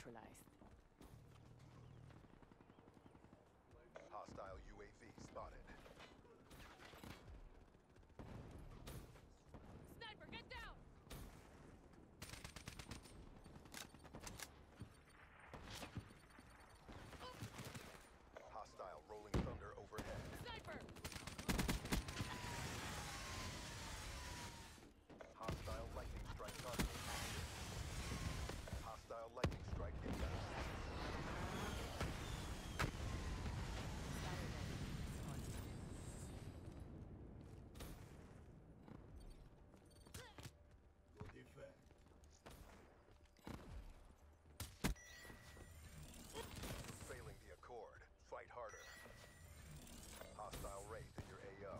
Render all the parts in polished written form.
neutralized. Hostile UAV spotted. Sniper, get down! Hostile rolling thunder overhead. Sniper! Hostile lightning strike target active. Hostile lightning strike inbound. Failing the Accord. Fight harder. Hostile Wraith in your AO.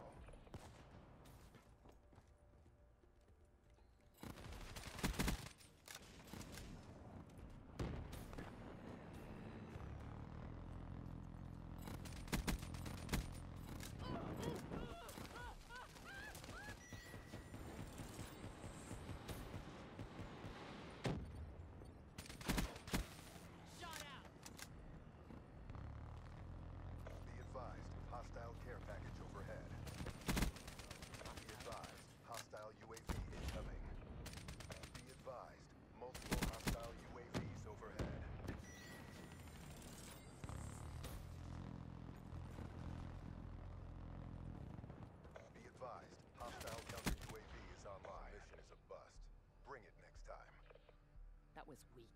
Shot out! Be advised, hostile care package overhead. Be advised, hostile UAV incoming. Be advised, multiple hostile UAVs overhead. Be advised, hostile counter UAV is online. Mission is a bust. Bring it next time. That was weak.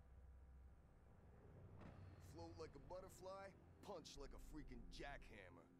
Float like a butterfly, punch like a freaking jackhammer.